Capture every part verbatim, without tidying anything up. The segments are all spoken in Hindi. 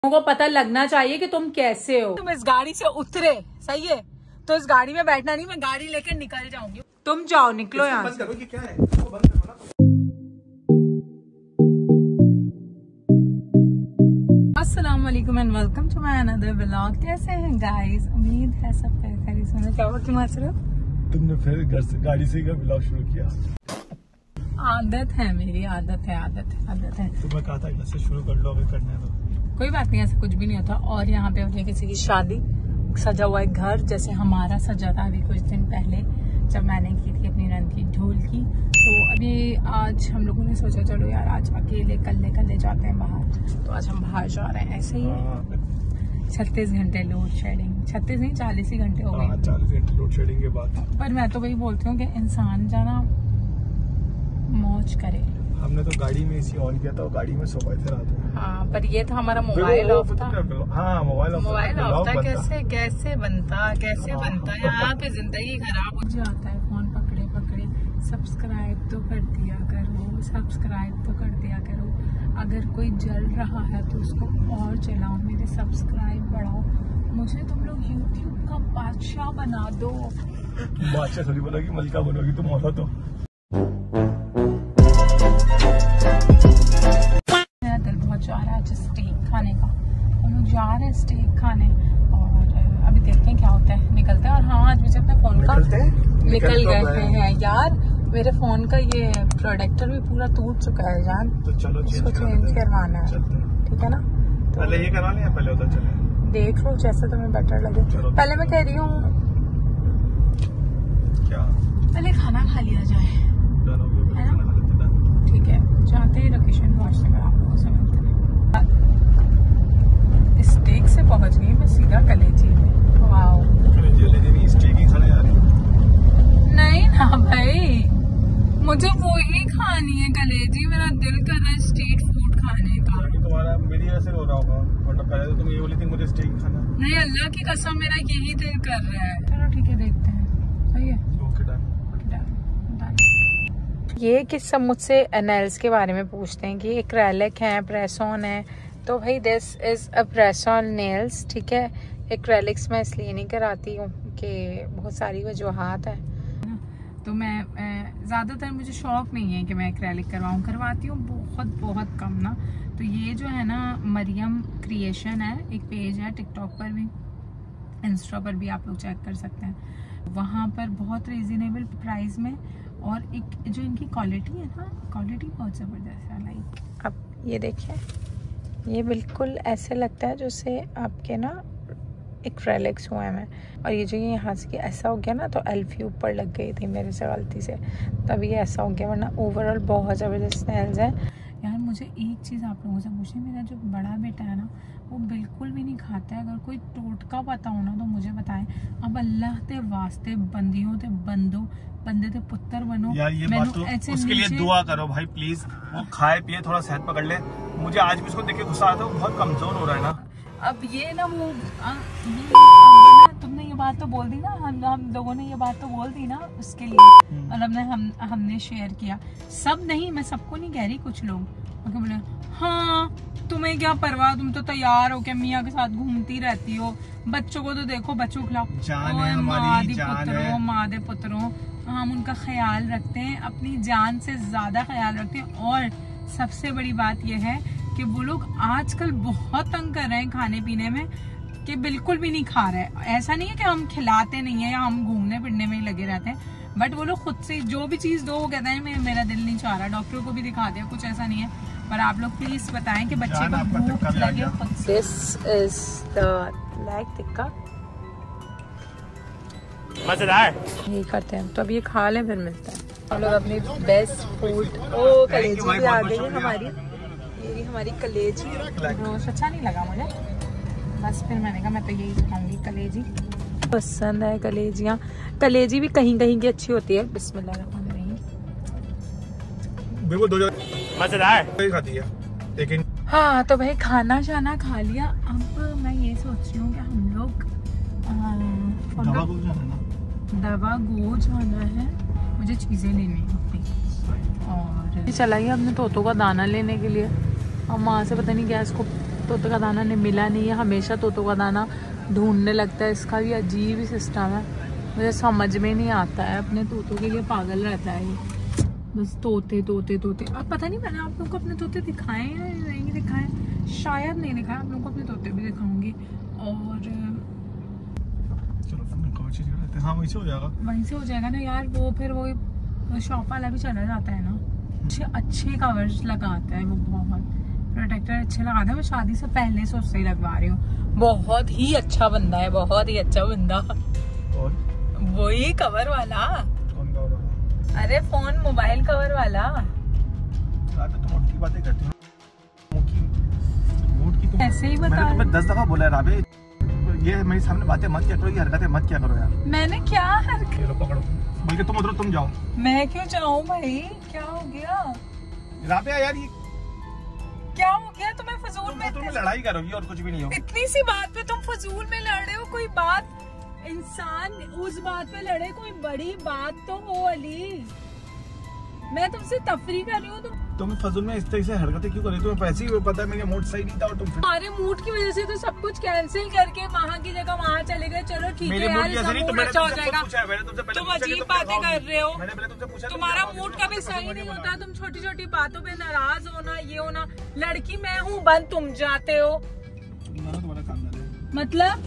को पता लगना चाहिए कि तुम कैसे हो। तुम इस गाड़ी से उतरे, सही है, तो इस गाड़ी में बैठना नहीं, मैं गाड़ी लेकर निकल जाऊंगी। तुम जाओ, निकलो यहाँ से। करो कि क्या है, इसको बंद करो ना। अस्सलाम वालेकुम and welcome to my another vlog. कैसे हैं गाइस? उम्मीद है सब खैरियत से होंगे। क्या हुआ, क्यों हंस रहे हो? तुमने फिर घर से गाड़ी से ही व्लॉग शुरू किया। आदत है मेरी, आदत है आदत है आदत है। तुम्हें कहा था घर से शुरू कर लो, अभी करने दो। कोई बात नहीं, ऐसा कुछ भी नहीं होता। और यहाँ पे मुझे किसी की शादी, सजा हुआ है घर जैसे हमारा सजा था अभी कुछ दिन पहले जब मैंने की थी अपनी नंद की ढोल की। तो अभी आज हम लोगों ने सोचा चलो यार आज अकेले कल्ले कल्ले जाते हैं बाहर, तो आज हम बाहर जा रहे हैं। ऐसे ही छत्तीस घंटे लोड शेडिंग, छत्तीस नहीं चालीस ही घंटे हो गए, चालीस घंटे लोड शेडिंग के बाद। पर मैं तो वही बोलती हूँ कि इंसान जाना मौज करे। हमने तो गाड़ी में एसी ऑन किया था और गाड़ी में सोए थे रात में। हाँ, पर ये था हमारा मोबाइल ऑफ था। हाँ, मोबाइल ऑफ मोबाइल ऑफ था। कैसे कैसे बनता कैसे बनता यहाँ पे जिंदगी खराब हो जाता है। फोन पकड़े पकड़े सब्सक्राइब तो कर दिया करो, सब्सक्राइब तो कर दिया करो। अगर कोई जल रहा है तो उसको और जलाओ, मेरे सब्सक्राइब बढ़ाओ, मुझे तुम लोग यूट्यूब का बादशाह बना दो। बादशाह थोड़ी बोला कि मलिका बनोगी तुम, औरत हो। जा रहा है स्टेक खाने का, हम लोग जा रहे हैं स्टेक खाने और अभी देखते हैं क्या होता है, निकलते हैं। और हाँ, आज मुझे अपने फोन का निकल गए हैं यार, मेरे फोन का ये प्रोटेक्टर भी पूरा टूट चुका है जान, तो चलो इसको चेंज करवाना है, ठीक है ना? तो पहले ये करवा लें या पहले उधर चले? देख लो जैसे तुम्हें बेटर लगे। पहले मैं कह रही हूँ क्या, पहले खाना खा लिया जाए, है ना? ठीक है, जाते ही लोकेशन व्हाट्सएप में आप लोगों से मिलते हैं। स्टेक से पहुंच गई मैं सीधा कलेजी में। वाओ, कलेजी नहीं, स्टेक ही खाने जा रही हूं। नहीं ना भाई, मुझे वो ही खानी है कलेजी, मेरा दिल कर रहा है स्ट्रीट फूड खाने का। तुम्हारा मेरी ऐसे हो रहा होगा, वरना पहले तो तुम ये बोली थी मुझे स्टेक खाना। नहीं, अल्लाह की कसम मेरा यही दिल कर रहा है। चलो ठीक है, देखते हैं। सही है, ओके डन। ये कि सब मुझसे नेल्स के बारे में पूछते हैं कि एक्रेलिक है, प्रेस ऑन है, तो भाई this is a press on nails, ठीक है। एक्रेलिक्स मैं इसलिए नहीं कराती हूँ कि बहुत सारी वजूहात है, तो मैं ज़्यादातर मुझे शौक नहीं है कि मैं एक्रेलिक करवाऊँ, करवाती हूँ बहुत बहुत कम ना। तो ये जो है ना मरियम क्रिएशन है, एक पेज है टिकटॉक पर भी, इंस्टा पर भी आप लोग चेक कर सकते हैं। वहाँ पर बहुत रीजनेबल प्राइस में, और एक जो इनकी क्वालिटी है ना, क्वालिटी बहुत ज़बरदस्त है। लाइक अब ये देखिए, ये बिल्कुल ऐसे लगता है जैसे आपके ना एक्रेलिक्स हुए हैं। और ये जो ये यहाँ से ऐसा हो गया ना, तो एल्फी ऊपर लग गई थी मेरे से गलती से, तब ये ऐसा हो गया, वरना ओवरऑल बहुत ज़बरदस्त नेल्स हैं। यार मुझे एक चीज़ आप लोगों से पूछनी, मेरा जो बड़ा बेटा है ना वो बिल्कुल भी नहीं खाता है। अगर कोई टोटका पता हो ना तो मुझे बताएं। अब अल्लाह ते वास्ते बंदियों ते बंदो बंदे ते पुत्र बनो यार, ये बात तो उसके लिए दुआ करो भाई प्लीज। वो खाए पिए, थोड़ा सेहत पकड़ ले। मुझे आज भी उसको देख के गुस्सा आता है, वो बहुत कमजोर हो रहा है ना। अब ये ना वो आ, ये अब ना तुमने ये बात तो बोल दी ना, हम हम लोगों ने ये बात तो बोल दी ना उसके लिए, और हमने हम हमने शेयर किया। सब नहीं, मैं सबको नहीं कह रही, कुछ लोग बोले हाँ तुम्हें क्या परवाह, तुम तो तैयार हो के मियाँ के साथ घूमती रहती हो, बच्चों को तो देखो, बच्चों को खिलाओ। माँ दी पुत्रों, माँ दे पुत्रों, हम उनका ख्याल रखते हैं, अपनी जान से ज्यादा ख्याल रखते हैं। और सबसे बड़ी बात यह है कि वो लोग आजकल बहुत तंग कर रहे हैं खाने पीने में, कि बिल्कुल भी नहीं खा रहे। ऐसा नहीं है कि हम खिलाते नहीं है या हम घूमने फिरने में ही लगे रहते हैं, बट वो लोग खुद से जो भी चीज दो वो कहते हैं मेरा दिल नहीं चाह रहा। डॉक्टर को भी दिखा दिया, कुछ ऐसा नहीं है। पर आप लोग प्लीज बताएं कि बच्चे को भूख लगे खुद से। This is the leg tikka, मजेदार। यही करते हैं, तो अब ये खा लें फिर मिलता है। हम लोग अपनी बेस्ट फूड, ओ कलेजी भी आ गई है हमारी, ये हमारी कलेजी। रोस्ट अच्छा नहीं लगा मुझे, बस फिर मैंने कहा मैं तो यही खाऊंगी कलेजी, पसंद है कलेजियाँ। कलेजी भी कहीं कहीं की अच्छी होती है। बिस्मिल्लाह, बिल्कुल दो मजेदार खाती है लेकिन। हाँ, तो भाई खाना शाना खा लिया। अब मैं ये सोच रही हूँ कि हम लोग दवा गो जाना है, दवा गो जाना है, मुझे चीजें लेनी होती। और चलाइए अपने तोतों का दाना लेने के लिए, और माँ से पता नहीं गैस को तोते का दाना नहीं मिला नहीं है, हमेशा तोतों का दाना ढूंढने लगता है। इसका भी अजीब ही सिस्टम है, मुझे समझ में नहीं आता है। अपने तोतों के लिए पागल रहता है ये, बस तोते तोते तोते। अब पता नहीं मैंने आप लोग को अपने तोते दिखाए या नहीं दिखाए, शायद नहीं दिखाया। आप लोग को अपने तोते भी दिखाऊंगी। और चलो हाँ वहीं से हो जाएगा, वहीं से हो जाएगा ना यार। वो फिर वो शॉप वाला भी चला जाता है ना, अच्छे अच्छे कवर्स लगाता है वो, बहुत प्रोटेक्टर अच्छे लगाता है। मैं शादी से पहले से उससे ही लगवा रही हूँ। बहुत ही अच्छा बंदा है, बहुत ही अच्छा बंदा। और वही कवर वाला। कौन कवर वाला? अरे फोन मोबाइल कवर वाला। तुम मूड की बातें करती हो, मूड की तुम ऐसे ही बता। मैंने तुम्हें दस दफा बोला है राबे, ये मेरे सामने बातें मत किया करो, ये हरकतें मत किया करो यार। मैंने क्या हरकत? चलो पकड़ो, बल्कि तुम उधर तुम जाओ। मैं क्यों जाऊँ भाई, क्या हो गया? राबे यार ये क्या हो गया तुम्हें? फजूल में तुम लड़ाई करोगी और कुछ भी नहीं हो। इतनी सी बात पे तुम फजूल में लड़ रहे हो। कोई बात, इंसान उस बात पे लड़े, कोई बड़ी बात तो हो अली। मैं तुमसे तफरी कर रही हूँ, तुम तुम फजूल में इस तरह से हरकतें क्यों कर रही हो? तुम्हें पैसे ही पता है मेरा मूड सही नहीं था और तुम हमारे मूड की वजह से तो सब कुछ कैंसिल करके वहाँ की जगह वहाँ चले गए। चलो ठीक है यार, इसका मूड अच्छा हो जाएगा। तुम अजीब बातें कर रहे हो, तुम्हारा मूड कभी सही नहीं होता। तुम छोटी छोटी बातों पे नाराज होना, ये होना। लड़की मैं हूँ, बंद तुम जाते हो। मतलब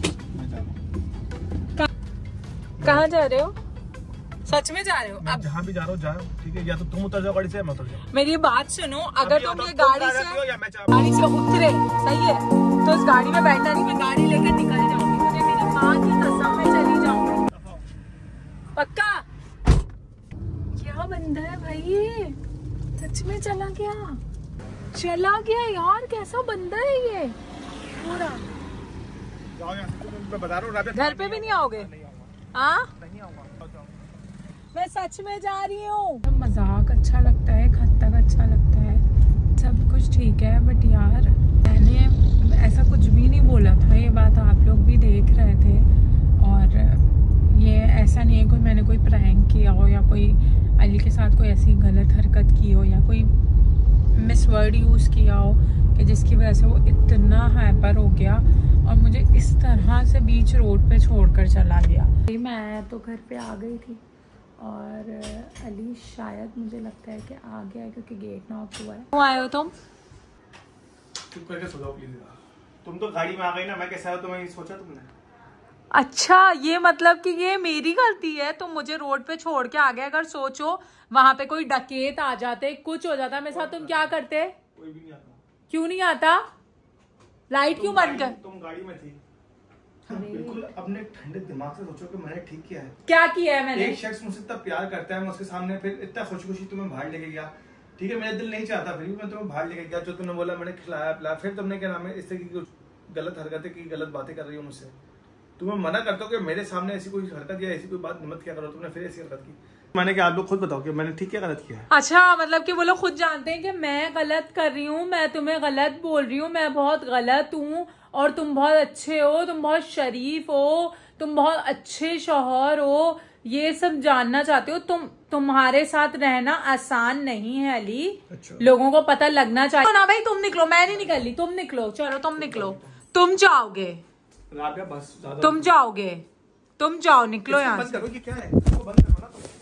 कहाँ जा रहे हो? सच में जा रहे हो? अब जहाँ भी जा रहा हूँ जाओ, ठीक है? या तो तुम उतर जाओ गाड़ी से, मैं उतर जाऊँ। मेरी बात सुनो, अगर तुम ये गाड़ी से मैं गाड़ी से उतरे, सही है, तो इस गाड़ी में बैठना नहीं, मैं गाड़ी लेकर निकल जाऊंगी। मुझे मेरी माँ की कसम में चली जाऊंगी, पक्का। क्या बंदा है भाई ये, सच में चला गया, चला गया यार। कैसा बंदा है ये पूरा। बता रहा हूँ घर पे भी नहीं आओगे? हाँ मैं सच में जा रही हूँ। मजाक अच्छा लगता है, हद तक अच्छा लगता है, सब कुछ ठीक है, बट यार मैंने ऐसा कुछ भी नहीं बोला था। ये बात आप लोग भी देख रहे थे। और ये ऐसा नहीं है कोई मैंने कोई प्रैंक किया हो या कोई अली के साथ कोई ऐसी गलत हरकत की हो या कोई मिसवर्ड यूज़ किया हो कि जिसकी वजह से वो इतना हाइपर हो गया और मुझे इस तरह से बीच रोड पे छोड़कर चला गया। मैं तो घर पे आ गई थी और अली शायद मुझे लगता है कि आ गया है क्योंकि गेट नॉक हुआ है। क्यों आए हो तुम? चुप करके सो जाओ प्लीज। तुम तो गाड़ी में आ गई ना, मैं कैसा है तो मैं सोचा तुमने। अच्छा ये मतलब कि ये मेरी गलती है, तुम मुझे रोड पे छोड़ के आ गए। अगर सोचो वहां पे कोई डकैत आ जाते, कुछ हो जाता मेरे साथ, तुम क्या करते? कोई भी नहीं आता। क्यों नहीं आता? लाइट क्यों बंद कर? तुम गाड़ी में थी। बिल्कुल अपने ठंडे दिमाग से सोचो कि मैंने ठीक किया है। क्या किया है मैंने? एक शख्स मुझसे इतना प्यार करता है, मैं उसके सामने फिर इतना खुशी खुशी तुम्हें बाहर लेके गया, ठीक है? मेरा दिल नहीं चाहता, फिर भी मैं तुम्हें बाहर लेके गया। जो तुमने बोला मैंने खिलाया पिलाया, फिर तुमने क्या नाम है इस तरह की कुछ गलत हरकतें की, गलत बातें कर रही हो मुझसे। तुम्हें मना करता हूँ कि मेरे सामने ऐसी कोई हरकत या ऐसी कोई बात मत क्या करो। तुमने फिर ऐसी हरकत की। मैंने क्या, आप लोग खुद बताओ कि मैंने ठीक क्या गलत किया है? अच्छा मतलब कि वो लोग खुद जानते हैं कि मैं गलत कर रही हूँ, मैं तुम्हें गलत बोल रही हूँ, मैं बहुत गलत हूँ और तुम बहुत अच्छे हो, तुम बहुत शरीफ हो, तुम बहुत अच्छे शौहर हो, ये सब जानना चाहते हो तुम। तुम्हारे साथ रहना आसान नहीं है अली। अच्छा। लोगों को पता लगना चाहिए ना भाई। तुम निकलो, मैं नहीं निकल रही, तुम निकलो। चलो तुम निकलो, तुम जाओगे, राबिया बस तुम जाओगे, तुम जाओ, निकलो यहाँ से। बंद करो कि क्या है, बंद करो ना तुम।